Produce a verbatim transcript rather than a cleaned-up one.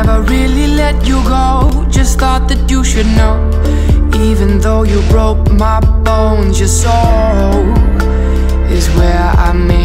never really let you go. Just thought that you should know, even though you broke my bones, your soul is where I'm in.